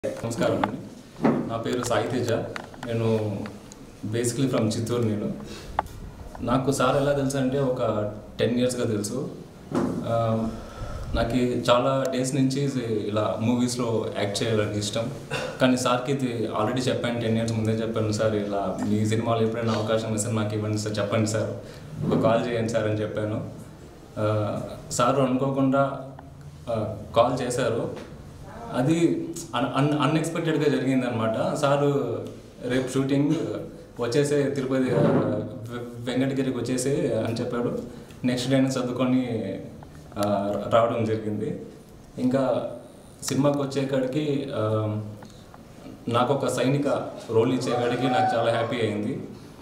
నమస్కారం అండి. నా పేరు సాయి తేజ. నేను బేసిక్లీ ఫ్రమ్ చిత్తూరు. నాకు సార్ ఎలా తెలుసు అంటే ఒక 10 yearsగా తెలుసు. నాకు చాలా డేస్ నుంచి ఇలా మూవీస్లో యాక్ట్ చేయాలని ఇష్టం. కానీ సార్కి ఇది ఆల్రెడీ చెప్పాను, 10 years ముందే చెప్పాను. సార్ ఇలా మీ సినిమాలో ఎప్పుడైనా అవకాశం ఇస్తే నాకు ఇవ్వండి సార్, చెప్పండి సార్, ఒక కాల్ చేయండి సార్ అని చెప్పాను. సార్ అనుకోకుండా కాల్ చేశారు. అది అన్ఎక్స్పెక్టెడ్గా జరిగిందనమాట. సారు రేపు షూటింగ్ వచ్చేసే తిరుపతి వెంకటగిరికి వచ్చేసే అని చెప్పాడు. నెక్స్ట్ డేనే చదువుకొని రావడం జరిగింది. ఇంకా సినిమాకి వచ్చేకాడికి నాకు ఒక సైనిక రోల్ ఇచ్చేకాడికి నాకు చాలా హ్యాపీ అయింది.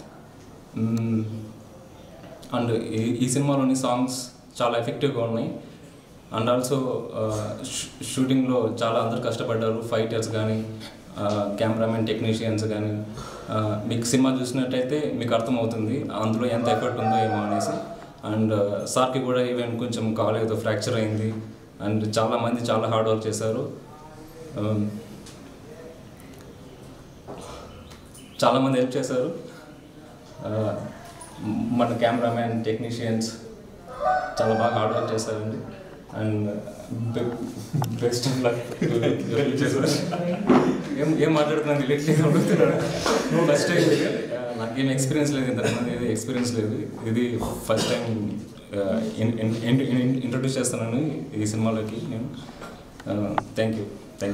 అండ్ ఈ సినిమాలోని సాంగ్స్ చాలా ఎఫెక్టివ్గా ఉన్నాయి. అండ్ ఆల్సో షూటింగ్లో చాలా అందరు కష్టపడ్డారు. ఫైటర్స్ కానీ, కెమెరామెన్, టెక్నీషియన్స్ కానీ. మీకు సినిమా చూసినట్టయితే మీకు అర్థమవుతుంది అందులో ఎంత ఎఫర్ట్ ఉందో ఏమో అనేసి. అండ్ సార్కి కూడా ఈవెన్ కొంచెం కాలు ఏదో ఫ్రాక్చర్ అయింది. అండ్ చాలామంది చాలా హార్డ్ వర్క్ చేశారు. చాలామంది హెల్ప్ చేశారు. మన కెమెరామెన్, టెక్నీషియన్స్ చాలా బాగా హార్డ్ వర్క్ చేశారండి. And best of luck. ఏం మాట్లాడుతున్నాను రిలేటెడ్ అడుగుతున్నాను. ఫస్ట్ టైం నాకేం ఎక్స్పీరియన్స్ లేదు, ఇంతకుముందు ఏది ఎక్స్పీరియన్స్ లేదు. ఇది ఫస్ట్ టైం ఇంట్రొడ్యూస్ చేస్తున్నాను ఈ సినిమాలోకి నేను. Thank you.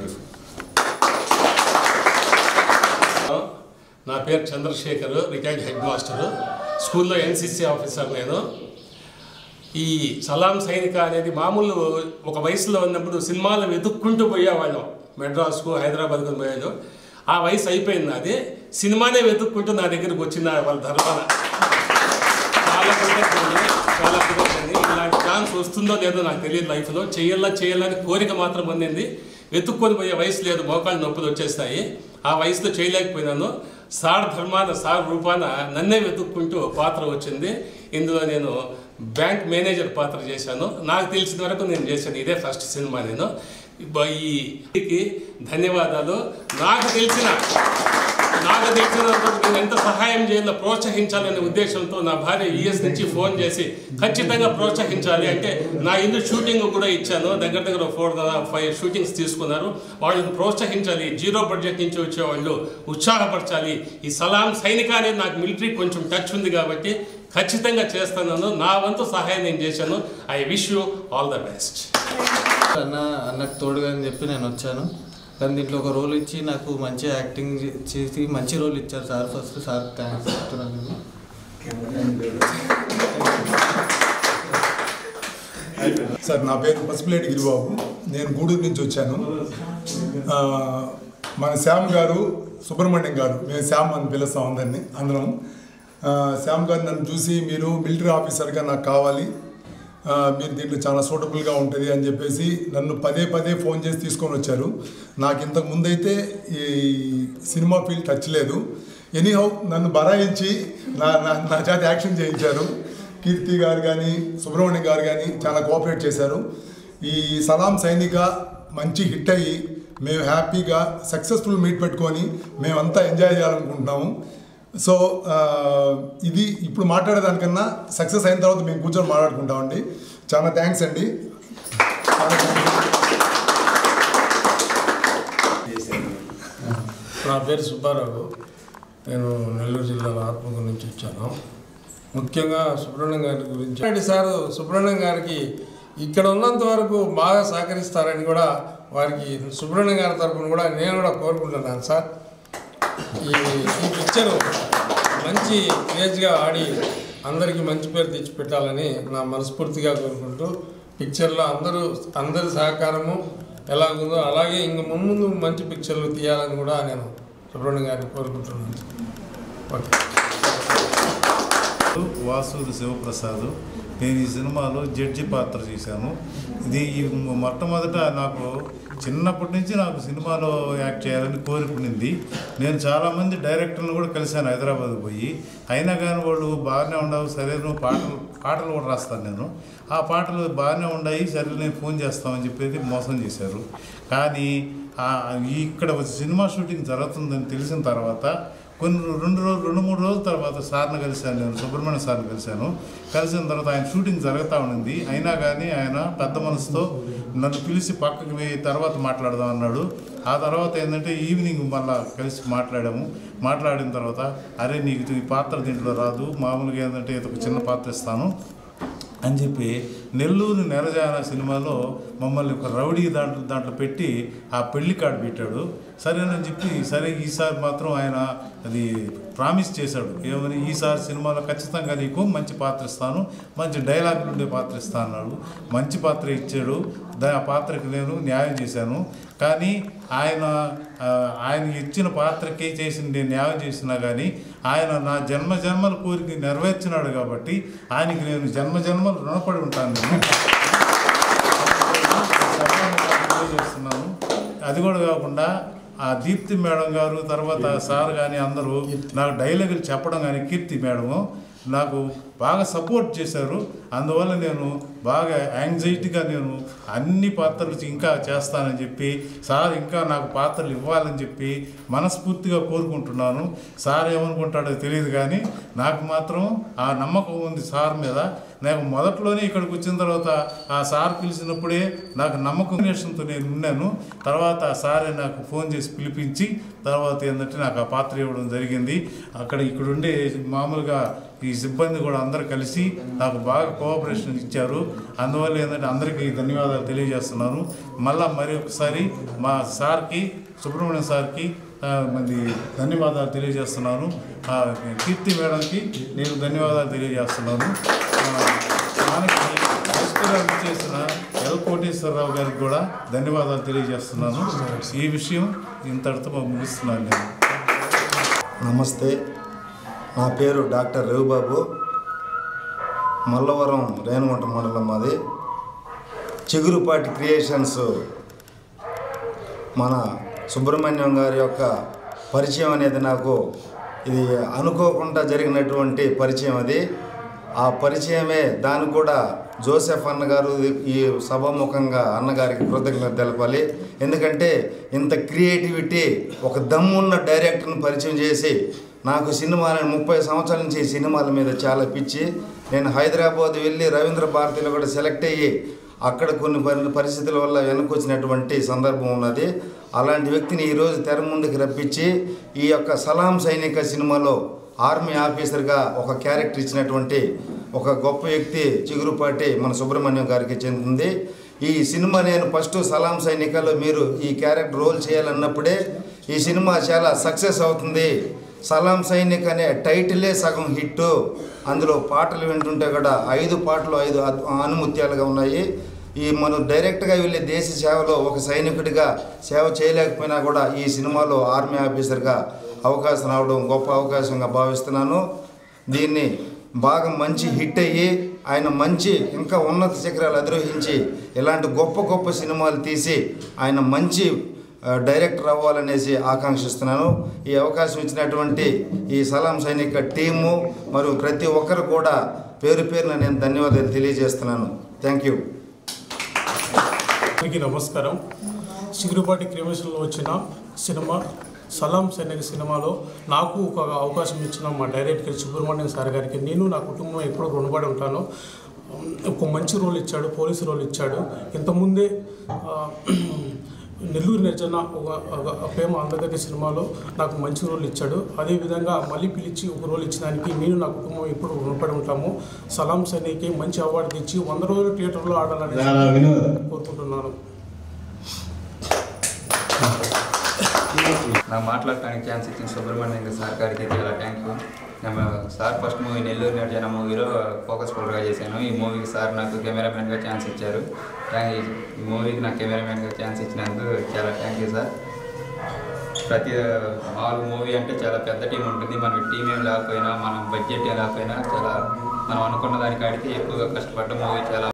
నా పేరు చంద్రశేఖర్, రిటైర్డ్ హెడ్ మాస్టరు. స్కూల్లో ఎన్సిసి ఆఫీసర్ నేను. ఈ సలాం సైనిక అనేది మామూలు ఒక వయసులో ఉన్నప్పుడు సినిమాలు వెతుక్కుంటూ పోయేవాళ్ళం. మెడ్రాస్కు, హైదరాబాద్కు పోయేది. ఆ వయసు అయిపోయింది. అది సినిమానే వెతుక్కుంటూ నా దగ్గరకు వచ్చిన వాళ్ళ ధర్మాన చాలా కుదరదండి. ఇలాంటి ఛాన్స్ వస్తుందో లేదో నాకు తెలియదు. లైఫ్లో చేయాలని కోరిక మాత్రం ఉండింది. వెతుక్కొని పోయే వయసు లేదు, మోకాళ్ళు నొప్పులు వచ్చేస్తాయి. ఆ వయసులో చేయలేకపోయినాను. సార్ ధర్మాన, సార్ రూపాన నన్నే వెతుక్కుంటూ పాత్ర వచ్చింది. ఇందులో నేను బ్యాంక్ మేనేజర్ పాత్ర చేశాను. నాకు తెలిసిన వరకు నేను చేశాను. ఇదే ఫస్ట్ సినిమా. నేను ఈ ధన్యవాదాలు. నాకు తెలిసిన నేను ఎంత సహాయం చేయాలో ప్రోత్సహించాలనే ఉద్దేశంతో నా భార్య యుఎస్ నుంచి ఫోన్ చేసి ఖచ్చితంగా ప్రోత్సహించాలి అంటే నా ఇల్లు షూటింగ్ కూడా ఇచ్చాను. దగ్గర 4-5 షూటింగ్స్ తీసుకున్నారు. వాళ్ళని ప్రోత్సహించాలి. 0 బడ్జెట్ నుంచి వచ్చేవాళ్ళు ఉత్సాహపరచాలి. ఈ సలాం సైనిక అనేది నాకు మిలిటరీ కొంచెం టచ్ ఉంది కాబట్టి ఖచ్చితంగా చేస్తున్నాను. నా వంతు సహాయం నేను చేశాను. I wish you all the best. అన్నకు తోడుగా అని చెప్పి నేను వచ్చాను. కానీ దీంట్లో ఒక రోల్ ఇచ్చి నాకు మంచి యాక్టింగ్ చేసి మంచి రోల్ ఇచ్చారు సార్. ఫస్ట్ సార్ థ్యాంక్స్ చెప్తున్నాను. సార్, నా పేరు పసుపులేటి గిరిబాబు. నేను గూడూరు నుంచి వచ్చాను. మన శ్యామ్ గారు, సుబ్రహ్మణ్యం గారు, మేము శ్యామ్ అని పిలుస్తాం అందరం. శ్యామ్ గారు నన్ను చూసి మీరు మిలిటరీ ఆఫీసర్గా నాకు కావాలి, మీరు దీంట్లో చాలా సూటబుల్గా ఉంటుంది అని చెప్పేసి నన్ను పదే ఫోన్ చేసి తీసుకొని వచ్చారు. నాకు ఇంతకు ముందైతే ఈ సినిమా ఫీల్డ్ టచ్ లేదు. ఎనీహౌ నన్ను బరాయించి నా చేత యాక్షన్ చేయించారు. కీర్తి గారు కానీ, సుబ్రహ్మణ్యం గారు కానీ చాలా కోఆపరేట్ చేశారు. ఈ సలాం సైనిక మంచి హిట్ అయ్యి మేము హ్యాపీగా సక్సెస్ఫుల్ మీట్ పెట్టుకొని మేమంతా ఎంజాయ్ చేయాలనుకుంటున్నాము. సో ఇది ఇప్పుడు మాట్లాడేదానికన్నా సక్సెస్ అయిన తర్వాత మేము కూర్చొని మాట్లాడుకుంటామండి. చాలా థ్యాంక్స్ అండి. నా పేరు సుబ్బారావు. నేను నెల్లూరు జిల్లాలో ఆత్మకూరు నుంచి వచ్చాను. ముఖ్యంగా సుబ్రహ్మణ్యం గారి గురించి సార్, సుబ్రహ్మణ్యం గారికి ఇక్కడ ఉన్నంత వరకు బాగా సహకరిస్తారని కూడా వారికి సుబ్రహ్మణ్యం గారి తరఫున కూడా నేను కూడా కోరుకుంటున్నాను సార్. ఈ పిక్చరు మంచి క్రేజ్గా ఆడి అందరికీ మంచి పేరు తెచ్చిపెట్టాలని నా మనస్ఫూర్తిగా కోరుకుంటూ, పిక్చర్లో అందరి సహకారము ఎలాగుందో అలాగే ఇంక ముందు మంచి పిక్చర్లు తీయాలని కూడా నేను సుబ్రహ్మణ్యం గారిని కోరుకుంటున్నాను. ఓకే. వాసూరి శివప్రసాద్. నేను ఈ సినిమాలో జడ్జి పాత్ర చేశాను. ఇది మొట్టమొదట నాకు చిన్నప్పటి నుంచి నాకు సినిమాలో యాక్ట్ చేయాలని కోరుకునింది. నేను చాలామంది డైరెక్టర్లను కూడా కలిశాను హైదరాబాద్కి పోయి. అయినా కానీ వాళ్ళు బాగానే ఉండవు, సరే నువ్వు పాటలు కూడా రాస్తాను నేను, ఆ పాటలు బాగానే ఉన్నాయి, సరే నేను ఫోన్ చేస్తామని చెప్పేసి మోసం చేశారు. కానీ ఇక్కడ సినిమా షూటింగ్ జరుగుతుందని తెలిసిన తర్వాత రెండు మూడు రోజుల తర్వాత సార్ని కలిశాను, నేను సుబ్రహ్మణ్యం సార్ని కలిసిన తర్వాత ఆయన షూటింగ్ జరుగుతూ ఉండింది. అయినా కానీ ఆయన పెద్ద మనసుతో నన్ను పిలిచి పక్కకి పోయి తర్వాత మాట్లాడదాం అన్నాడు. ఆ తర్వాత ఏంటంటే ఈవినింగ్ మళ్ళీ కలిసి మాట్లాడిన తర్వాత అరే నీకు ఈ పాత్ర దీంట్లో రాదు, మామూలుగా ఏంటంటే ఇది ఒక చిన్న పాత్ర ఇస్తాను అని చెప్పి నెల్లూరు నెరజాన సినిమాలో మమ్మల్ని ఒక రౌడీ దాంట్లో పెట్టి ఆ పెళ్లి కార్డు పెట్టాడు. సరేనని చెప్పి సరే ఈసారి మాత్రం ఆయన అది ప్రామిస్ చేశాడు, ఏమని ఈసారి సినిమాలో ఖచ్చితంగా నీకు మంచి పాత్ర ఇస్తాను, మంచి డైలాగులు ఉండే పాత్ర ఇస్తాను అన్నాడు. మంచి పాత్ర ఇచ్చాడు. ఆ పాత్రకి నేను న్యాయం చేశాను. కానీ ఆయన ఇచ్చిన పాత్రకి చేసింది న్యాయం చేసినా కానీ ఆయన నా జన్మల కోరిక నెరవేర్చినాడు కాబట్టి ఆయనకి నేను జన్మలు రుణపడి ఉంటాను. నేను చేస్తున్నాను. అది కూడా కాకుండా ఆ దీప్తి మేడం గారు తర్వాత సార్ కానీ అందరూ నాకు డైలాగులు చెప్పడం కానీ కీర్తి మేడము నాకు బాగా సపోర్ట్ చేశారు. అందువల్ల నేను బాగా యాంగ్జైటీగా నేను అన్ని పాత్రలు ఇంకా చేస్తానని చెప్పి సార్ ఇంకా నాకు పాత్రలు ఇవ్వాలని చెప్పి మనస్ఫూర్తిగా కోరుకుంటున్నాను. సార్ ఏమనుకుంటాడో తెలియదు కానీ నాకు మాత్రం ఆ నమ్మకం ఉంది సార్ మీద. నాకు మొదట్లోనే ఇక్కడికి వచ్చిన తర్వాత ఆ సార్ పిలిచినప్పుడే నాకు నమ్మకంతో నేను ఉన్నాను. తర్వాత ఆ సారే నాకు ఫోన్ చేసి పిలిపించి తర్వాత ఏంటంటే నాకు ఆ పాత్ర ఇవ్వడం జరిగింది. ఇక్కడుండే మామూలుగా ఈ సిబ్బంది కూడా అందరూ కలిసి నాకు బాగా కోఆపరేషన్ ఇచ్చారు. అందువల్ల ఏంటంటే అందరికీ ధన్యవాదాలు తెలియజేస్తున్నాను. మరి ఒకసారి మా సార్కి సుబ్రహ్మణ్యం సార్కి మరి ధన్యవాదాలు తెలియజేస్తున్నాను. కీర్తి మేడంకి నేను ధన్యవాదాలు తెలియజేస్తున్నాను. మనకి పురస్కారం చేసిన ఎల్ కోటేశ్వరరావు గారికి కూడా ధన్యవాదాలు తెలియజేస్తున్నాను. ఈ విషయం ఇంతటితో ముగిస్తున్నాను నేను. నమస్తే, నా పేరు డాక్టర్ రవిబాబు. మల్లవరం రేణుగుంట మండలం మాది. చిగురుపాటి క్రియేషన్స్ మన సుబ్రహ్మణ్యం గారి యొక్క పరిచయం అనేది నాకు ఇది అనుకోకుండా జరిగినటువంటి పరిచయం. అది ఆ పరిచయమే దానికి కూడా జోసెఫ్ అన్నగారు ఈ సభాముఖంగా అన్నగారికి కృతజ్ఞత తెలపాలి. ఎందుకంటే ఇంత క్రియేటివిటీ ఒక దమ్మున్న డైరెక్టర్ని పరిచయం చేసి నాకు సినిమాలను 30 సంవత్సరాల నుంచి సినిమాల మీద చాలా పిచ్చి. నేను హైదరాబాద్ వెళ్ళి రవీంద్ర భారతిలో కూడా సెలెక్ట్ అయ్యి అక్కడ కొన్ని పరిస్థితుల వల్ల వెనకొచ్చినటువంటి సందర్భం ఉన్నది. అలాంటి వ్యక్తిని ఈరోజు తెర ముందుకు రప్పించి ఈ యొక్క సలాం సైనిక సినిమాలో ఆర్మీ ఆఫీసర్గా ఒక క్యారెక్టర్ ఇచ్చినటువంటి ఒక గొప్ప వ్యక్తి చిగురుపాటి మన సుబ్రహ్మణ్యం గారికి చెందింది. ఈ సినిమా నేను ఫస్ట్ సలాం సైనికలో మీరు ఈ క్యారెక్టర్ రోల్ చేయాలన్నప్పుడే ఈ సినిమా చాలా సక్సెస్ అవుతుంది. సలాం సైనిక్ అనే టైటిలే సగం హిట్. అందులో పాటలు వింటుంటే కూడా 5 పాటలు 5 ఆనుముత్యాలుగా ఉన్నాయి. ఈ మనం డైరెక్ట్గా వెళ్ళి దేశ సేవలో ఒక సైనికుడిగా సేవ చేయలేకపోయినా కూడా ఈ సినిమాలో ఆర్మీ ఆఫీసర్గా అవకాశం రావడం గొప్ప అవకాశంగా భావిస్తున్నాను. దీన్ని బాగా మంచి హిట్ అయ్యి ఆయన మంచి ఇంకా ఉన్నత శిఖరాలు అధిరోహించి ఇలాంటి గొప్ప సినిమాలు తీసి ఆయన మంచి డైరెక్టర్ అవ్వాలనేసి ఆకాంక్షిస్తున్నాను. ఈ అవకాశం ఇచ్చినటువంటి ఈ సలాం సైనిక టీము మరియు ప్రతి ఒక్కరు కూడా పేరున నేను ధన్యవాదాలు తెలియజేస్తున్నాను. Thank you. అందరికీ నమస్కారం. చిగురుపాటి క్రియేషన్లో వచ్చిన సినిమా సలాం సైనిక సినిమాలో నాకు ఒక అవకాశం ఇచ్చిన మా డైరెక్టర్ సుబ్రహ్మణ్యం సార్ గారికి నేను నా కుటుంబం ఎప్పుడూ రుణపడి ఉంటాను. ఒక మంచి రోల్ ఇచ్చాడు, పోలీసు రోల్ ఇచ్చాడు. ఇంతకుముందే నెల్లూరు నిర్జన ఒక ప్రేమ అందగతి సినిమాలో నాకు మంచి రోల్ ఇచ్చాడు. అదేవిధంగా మళ్ళీ పిలిచి ఒక రోల్ ఇచ్చడానికి నేను నా కుటుంబం ఎప్పుడు రుణపడి ఉంటాము. సలాం సైనికి మంచి అవార్డు తెచ్చి 100 రోజులు థియేటర్లో ఆడాలని కోరుకుంటున్నాను. నాకు మాట్లాడటానికి ఛాన్స్ ఇచ్చిన సుబ్రహ్మణ్యం సార్ గారికి చాలా thank you. Sir first movie Nellore నిర్జన మూవీలో ఫోకస్ పుల్గా చేశాను. ఈ మూవీకి సార్ నాకు కెమెరామెన్గా ఛాన్స్ ఇచ్చారు. ఈ మూవీకి నాకు కెమెరామెన్గా ఛాన్స్ ఇచ్చినందుకు చాలా థ్యాంక్ యూ సార్. ప్రతి మామూలు మూవీ అంటే చాలా పెద్ద టీం ఉంటుంది. మనకి టీం ఏం లేకపోయినా, మనం బడ్జెట్ ఏం లేకపోయినా చాలా మనం అనుకున్న దానికాడికి ఎక్కువగా కష్టపడ్డ మూవీ చాలా